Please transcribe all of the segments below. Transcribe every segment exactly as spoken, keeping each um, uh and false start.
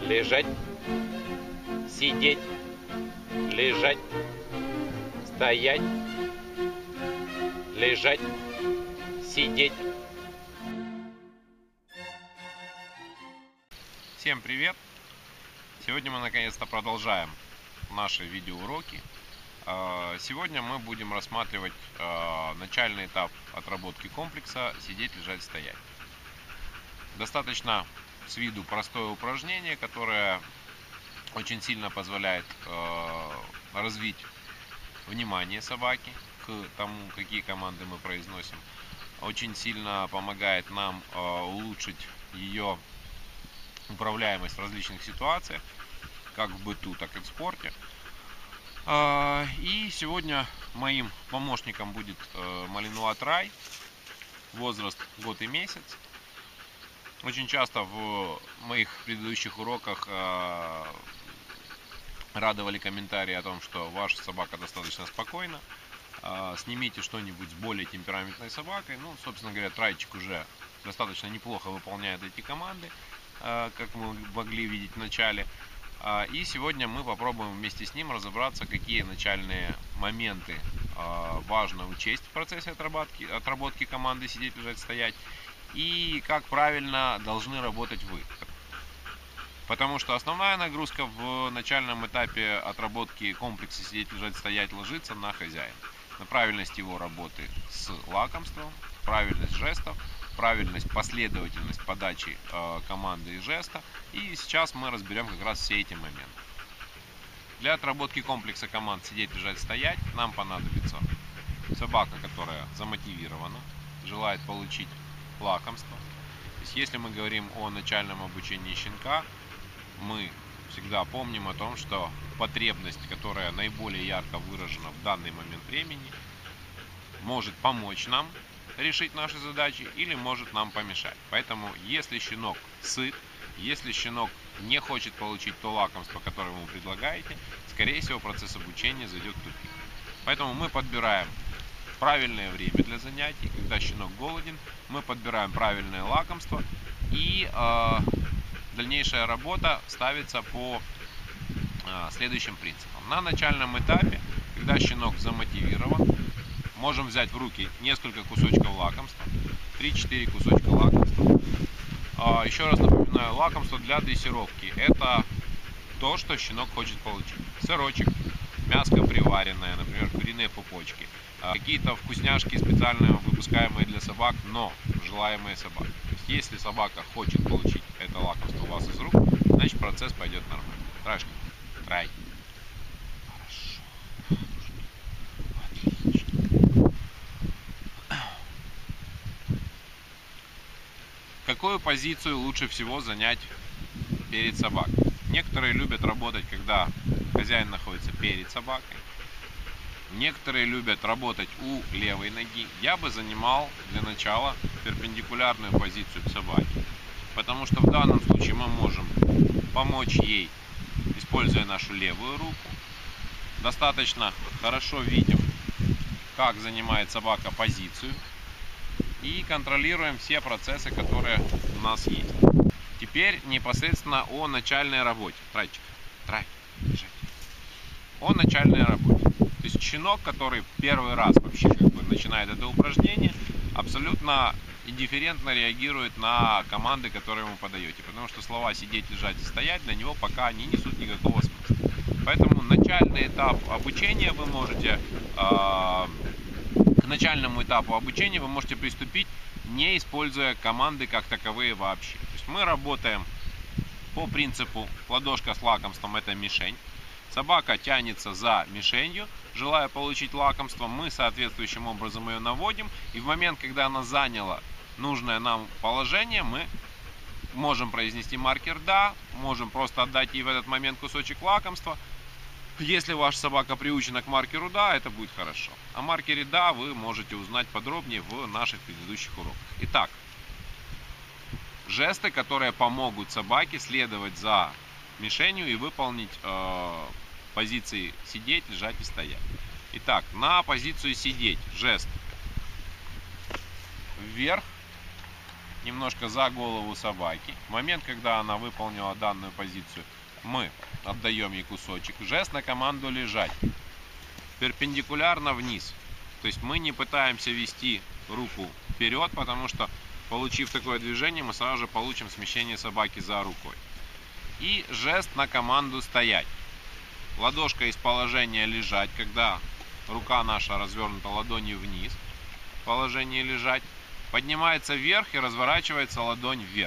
лежать, сидеть, лежать, стоять, лежать, сидеть. Всем привет! Сегодня мы наконец-то продолжаем наши видеоуроки. Сегодня мы будем рассматривать начальный этап отработки комплекса сидеть, лежать, стоять. Достаточно с виду простое упражнение, которое очень сильно позволяет развить внимание собаки к тому, какие команды мы произносим. Очень сильно помогает нам улучшить ее управляемость в различных ситуациях, как в быту, так и в спорте. И сегодня моим помощником будет малинуа Трай, возраст год и месяц. Очень часто в моих предыдущих уроках радовали комментарии о том, что ваша собака достаточно спокойна. Снимите что-нибудь с более темпераментной собакой. Ну, собственно говоря, Трайчик уже достаточно неплохо выполняет эти команды, как мы могли видеть в начале. И сегодня мы попробуем вместе с ним разобраться, какие начальные моменты важно учесть в процессе отработки, отработки команды сидеть, лежать, стоять, и как правильно должны работать вы. Потому что основная нагрузка в начальном этапе отработки комплекса сидеть, лежать, стоять ложится на хозяина. На правильность его работы с лакомством, правильность жестов, правильность, последовательность подачи э, команды и жеста. И сейчас мы разберем как раз все эти моменты. Для отработки комплекса команд сидеть, лежать, стоять нам понадобится собака, которая замотивирована, желает получить лакомство. То есть, если мы говорим о начальном обучении щенка, мы всегда помним о том, что потребность, которая наиболее ярко выражена в данный момент времени, может помочь нам решить наши задачи или может нам помешать. Поэтому, если щенок сыт, если щенок не хочет получить то лакомство, которое вы ему предлагаете, скорее всего, процесс обучения зайдет в тупик. Поэтому мы подбираем правильное время для занятий. Когда щенок голоден, мы подбираем правильное лакомство, и э, дальнейшая работа ставится по э, следующим принципам. На начальном этапе, когда щенок замотивирован, можем взять в руки несколько кусочков лакомства, три-четыре кусочка лакомства. А, еще раз напоминаю, лакомство для дрессировки – это то, что щенок хочет получить. Сырочек, мяско приваренное, например, куриные пупочки, а, какие-то вкусняшки специально выпускаемые для собак, но желаемые собаки. То есть, если собака хочет получить это лакомство у вас из рук, значит процесс пойдет нормально. Трашки, трай. Какую позицию лучше всего занять перед собакой? Некоторые любят работать, когда хозяин находится перед собакой. Некоторые любят работать у левой ноги. Я бы занимал для начала перпендикулярную позицию к собаке. Потому что в данном случае мы можем помочь ей, используя нашу левую руку. Достаточно хорошо видим, как занимает собака позицию. И контролируем все процессы, которые у нас есть. Теперь непосредственно о начальной работе. Трайчик, трай, лежать. О начальной работе. То есть щенок, который первый раз вообще как бы начинает это упражнение, абсолютно индифферентно реагирует на команды, которые ему подаете. Потому что слова сидеть, лежать и стоять для него пока не несут никакого смысла. Поэтому начальный этап обучения вы можете... Э К начальному этапу обучения вы можете приступить, не используя команды как таковые вообще. То есть мы работаем по принципу ладошка с лакомством – это мишень. Собака тянется за мишенью, желая получить лакомство. Мы соответствующим образом ее наводим. И в момент, когда она заняла нужное нам положение, мы можем произнести маркер «да», можем просто отдать ей в этот момент кусочек лакомства. Если ваша собака приучена к маркеру «да», это будет хорошо. О маркере «да» вы можете узнать подробнее в наших предыдущих уроках. Итак, жесты, которые помогут собаке следовать за мишенью и выполнить э, позиции сидеть, лежать и стоять. Итак, на позицию сидеть жест вверх, немножко за голову собаки. В момент, когда она выполнила данную позицию, мы отдаем ей кусочек. Жест на команду лежать. Перпендикулярно вниз. То есть мы не пытаемся вести руку вперед, потому что, получив такое движение, мы сразу же получим смещение собаки за рукой. И жест на команду стоять. Ладошка из положения лежать, когда рука наша развернута ладонью вниз. Положение лежать. Поднимается вверх и разворачивается ладонь вверх.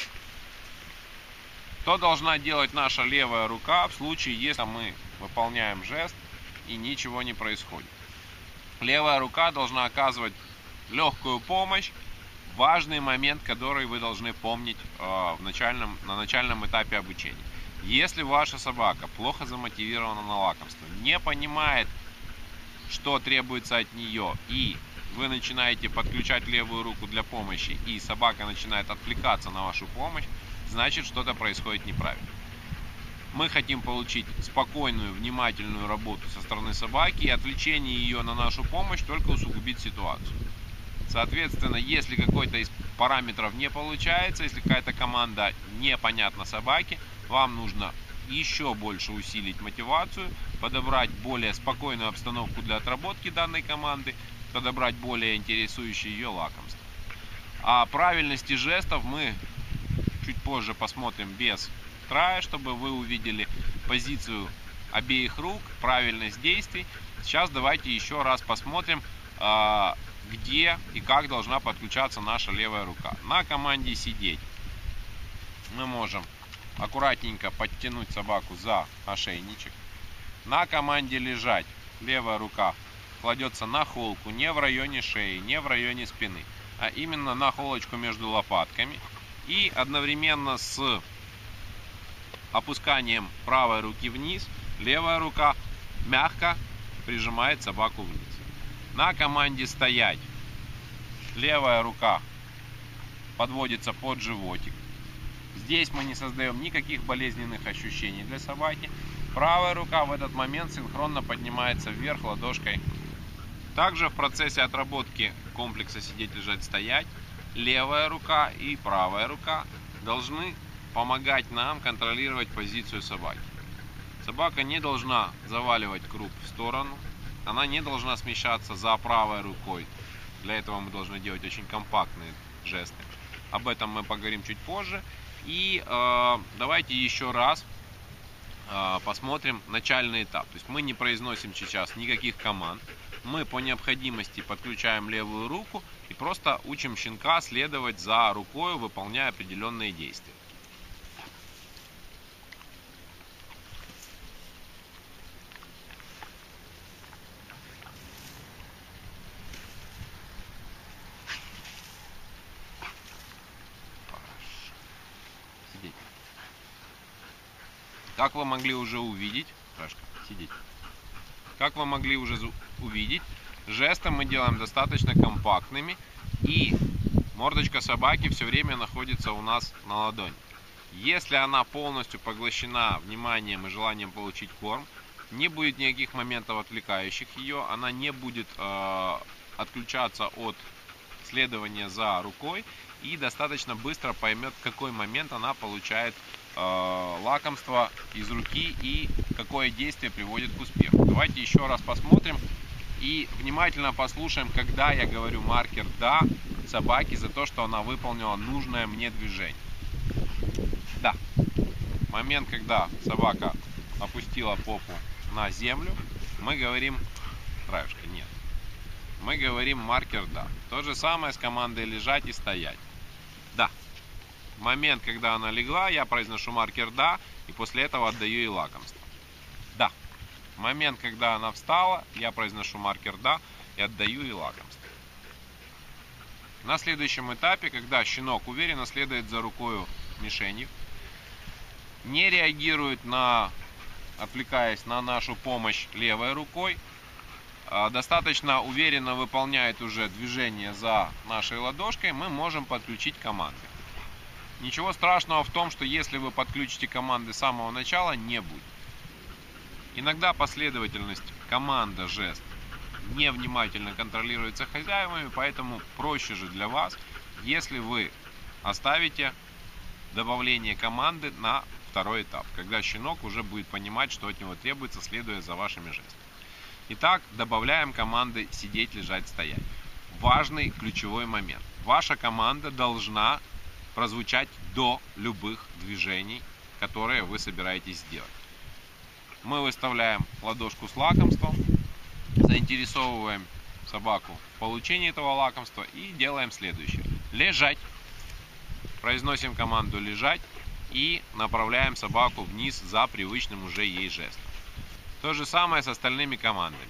Что должна делать наша левая рука в случае, если мы выполняем жест и ничего не происходит? Левая рука должна оказывать легкую помощь. Важный момент, который вы должны помнить э, в начальном, на начальном этапе обучения. Если ваша собака плохо замотивирована на лакомство, не понимает, что требуется от нее, и вы начинаете подключать левую руку для помощи, и собака начинает отвлекаться на вашу помощь, значит, что-то происходит неправильно. Мы хотим получить спокойную, внимательную работу со стороны собаки, и отвлечение ее на нашу помощь только усугубит ситуацию. Соответственно, если какой-то из параметров не получается, если какая-то команда непонятна собаке, вам нужно еще больше усилить мотивацию, подобрать более спокойную обстановку для отработки данной команды, подобрать более интересующие ее лакомства. О правильности жестов мы чуть позже посмотрим без трая, чтобы вы увидели позицию обеих рук, правильность действий. Сейчас давайте еще раз посмотрим, где и как должна подключаться наша левая рука. На команде сидеть мы можем аккуратненько подтянуть собаку за ошейничек. На команде лежать левая рука кладется на холку, не в районе шеи, не в районе спины, а именно на холочку между лопатками. И одновременно с опусканием правой руки вниз, левая рука мягко прижимает собаку вниз. На команде стоять левая рука подводится под животик. Здесь мы не создаем никаких болезненных ощущений для собаки. Правая рука в этот момент синхронно поднимается вверх ладошкой. Также в процессе отработки комплекса сидеть, лежать, стоять левая рука и правая рука должны помогать нам контролировать позицию собаки. Собака не должна заваливать круп в сторону. Она не должна смещаться за правой рукой. Для этого мы должны делать очень компактные жесты. Об этом мы поговорим чуть позже. И э, давайте еще раз э, посмотрим начальный этап. То есть мы не произносим сейчас никаких команд. Мы по необходимости подключаем левую руку и просто учим щенка следовать за рукой, выполняя определенные действия. Как вы могли уже увидеть, Сашка, сидеть. Как вы могли уже увидеть, жесты мы делаем достаточно компактными, и мордочка собаки все время находится у нас на ладони. Если она полностью поглощена вниманием и желанием получить корм, не будет никаких моментов отвлекающих ее, она не будет э, отключаться от следования за рукой и достаточно быстро поймет, в какой момент она получает лакомство из руки и какое действие приводит к успеху. Давайте еще раз посмотрим и внимательно послушаем, когда я говорю маркер «да» собаке за то, что она выполнила нужное мне движение. Да. Момент, когда собака опустила попу на землю, мы говорим «травушка», нет. Мы говорим маркер «да». То же самое с командой «лежать» и «стоять». Да. Момент, когда она легла, я произношу маркер «да», и после этого отдаю ей лакомство. Да. Момент, когда она встала, я произношу маркер «да» и отдаю ей лакомство. На следующем этапе, когда щенок уверенно следует за рукой мишенью, не реагирует на, отвлекаясь на нашу помощь левой рукой, достаточно уверенно выполняет уже движение за нашей ладошкой, мы можем подключить команды. Ничего страшного в том, что если вы подключите команды с самого начала, не будет. Иногда последовательность команда-жест невнимательно контролируется хозяевами, поэтому проще же для вас, если вы оставите добавление команды на второй этап, когда щенок уже будет понимать, что от него требуется, следуя за вашими жестами. Итак, добавляем команды сидеть, лежать, стоять. Важный ключевой момент. Ваша команда должна прозвучать до любых движений, которые вы собираетесь сделать. Мы выставляем ладошку с лакомством, заинтересовываем собаку в получении этого лакомства и делаем следующее. Лежать. Произносим команду лежать и направляем собаку вниз за привычным уже ей жестом. То же самое с остальными командами.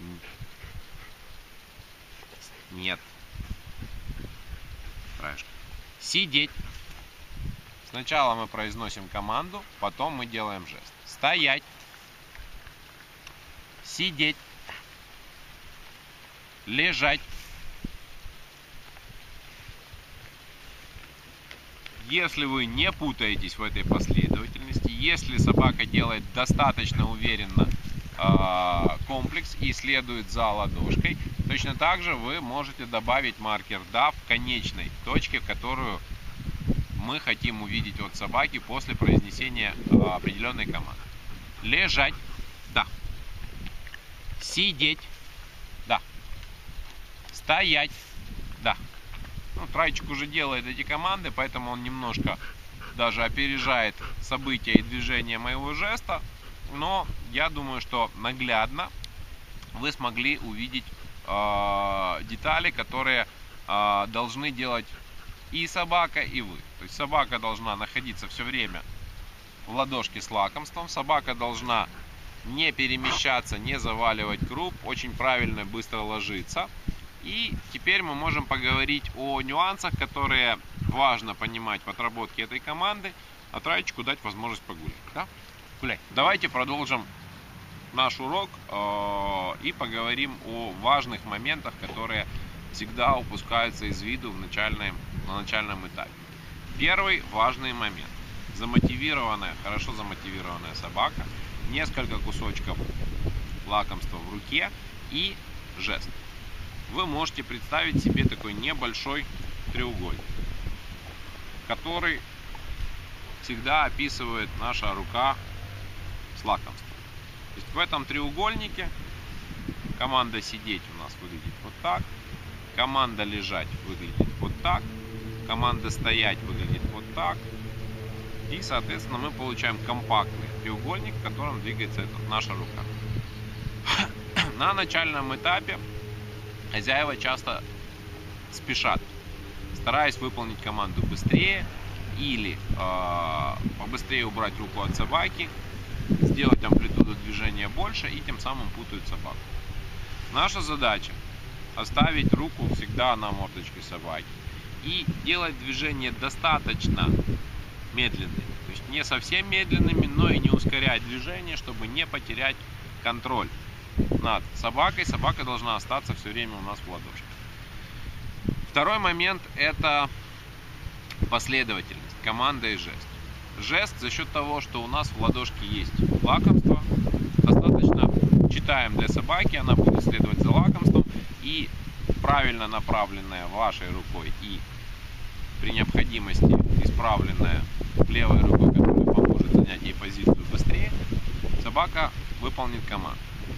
Нет. Трэш. Сидеть. Сначала мы произносим команду, потом мы делаем жест. Стоять. Сидеть. Лежать. Если вы не путаетесь в этой последовательности, если собака делает достаточно уверенно э, комплекс и следует за ладошкой, точно так же вы можете добавить маркер «да» в конечной точке, которую мы хотим увидеть от собаки после произнесения э, определенной команды. Лежать. Да. Сидеть. Да. Стоять. Да. Ну, Трайчик уже делает эти команды, поэтому он немножко даже опережает события и движения моего жеста. Но я думаю, что наглядно вы смогли увидеть э, детали, которые э, должны делать и собака, и вы. То есть собака должна находиться все время в ладошке с лакомством. Собака должна не перемещаться, не заваливать круп, очень правильно, быстро ложиться. И теперь мы можем поговорить о нюансах, которые важно понимать в отработке этой команды, а Трайчику дать возможность погулять. Да? Гуляй. Давайте продолжим наш урок э, и поговорим о важных моментах, которые всегда упускаются из виду в начальном, на начальном этапе. Первый важный момент. Замотивированная, хорошо замотивированная собака, несколько кусочков лакомства в руке и жест. Вы можете представить себе такой небольшой треугольник, который всегда описывает наша рука с лакомством. То есть в этом треугольнике команда сидеть у нас выглядит вот так, команда лежать выглядит вот так, команда стоять выглядит вот так. И, соответственно, мы получаем компактный треугольник, в котором двигается эта наша рука. На начальном этапе хозяева часто спешат, стараясь выполнить команду быстрее или э, побыстрее убрать руку от собаки, сделать амплитуду движения больше и тем самым путают собаку. Наша задача оставить руку всегда на мордочке собаки и делать движения достаточно медленными. То есть не совсем медленными, но и не ускорять движение, чтобы не потерять контроль над собакой. Собака должна остаться все время у нас в ладошке. Второй момент – это последовательность, команда и жест. Жест за счет того, что у нас в ладошке есть лакомство, достаточно читаем для собаки, она будет следовать за лакомством, и правильно направленная вашей рукой и при необходимости исправленная левой рукой, которая поможет занять ей позицию быстрее, собака выполнит команду.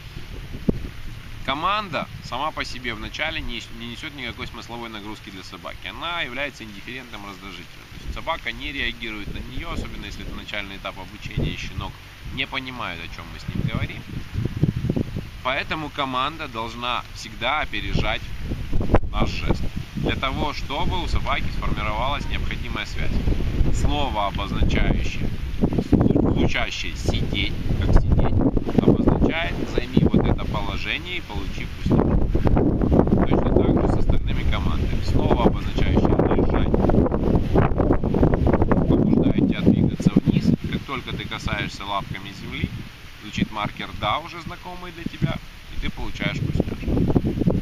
Команда сама по себе вначале не несет никакой смысловой нагрузки для собаки. Она является индифферентным раздражителем. То есть собака не реагирует на нее, особенно если это начальный этап обучения, и щенок не понимает, о чем мы с ним говорим. Поэтому команда должна всегда опережать наш жест. Для того, чтобы у собаки сформировалась необходимая связь. Слово, обозначающее, звучащее «сидеть», как «сидеть», обозначает «займи вот это положение и получи пустяк». Точно так же с остальными командами. Слово, обозначающее «лежать», побуждает тебя двигаться вниз. Как только ты касаешься лапками земли, звучит маркер «да», уже знакомый для тебя, и ты получаешь вкусняшку.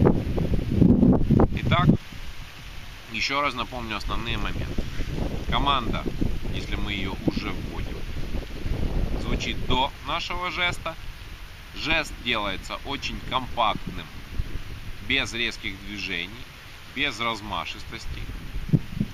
Итак, еще раз напомню основные моменты. Команда, если мы ее уже вводим, звучит до нашего жеста. Жест делается очень компактным, без резких движений, без размашистости.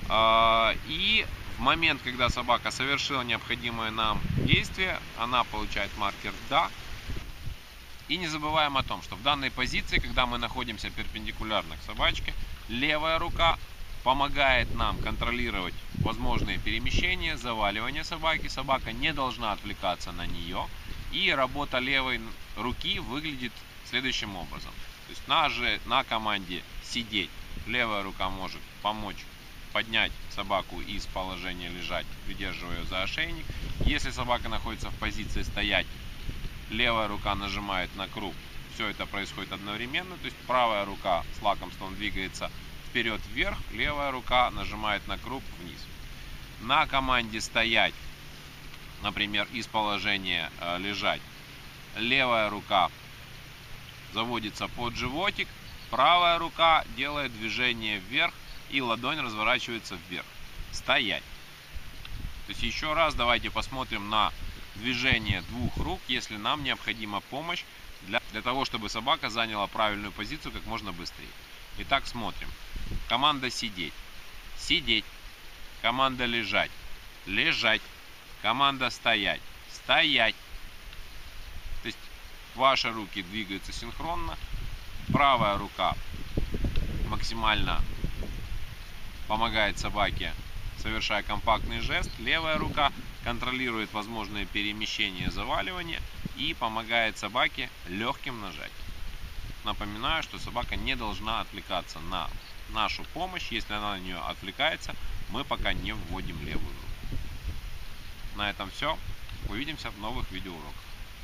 И в момент, когда собака совершила необходимое нам действие, она получает маркер «Да». И не забываем о том, что в данной позиции, когда мы находимся перпендикулярно к собачке, левая рука помогает нам контролировать возможные перемещения, заваливание собаки. Собака не должна отвлекаться на нее. И работа левой руки выглядит следующим образом. То есть на, же, на команде «сидеть» левая рука может помочь поднять собаку из положения лежать, придерживая ее за ошейник. Если собака находится в позиции «стоять», левая рука нажимает на круг. Все это происходит одновременно. То есть правая рука с лакомством двигается вперед-вверх, левая рука нажимает на круг вниз. На команде «стоять», например, из положения э, «лежать», левая рука заводится под животик, правая рука делает движение вверх и ладонь разворачивается вверх. Стоять. То есть еще раз давайте посмотрим на движение двух рук, если нам необходима помощь для, для того, чтобы собака заняла правильную позицию как можно быстрее. Итак, смотрим. Команда «сидеть». Сидеть. Команда «лежать». Лежать. Команда «стоять». Стоять. То есть ваши руки двигаются синхронно. Правая рука максимально помогает собаке, совершая компактный жест. Левая рука контролирует возможные перемещения, заваливания и помогает собаке легким нажатием. Напоминаю, что собака не должна отвлекаться на нашу помощь. Если она на нее отвлекается, мы пока не вводим левую руку. На этом все. Увидимся в новых видеоуроках.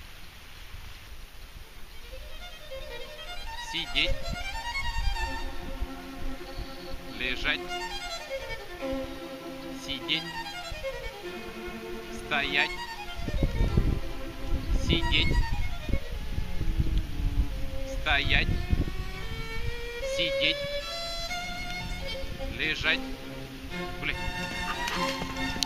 Сидеть. Лежать. Сидеть. Стоять. Сидеть. Стоять. Сидеть. Лежать. Блин.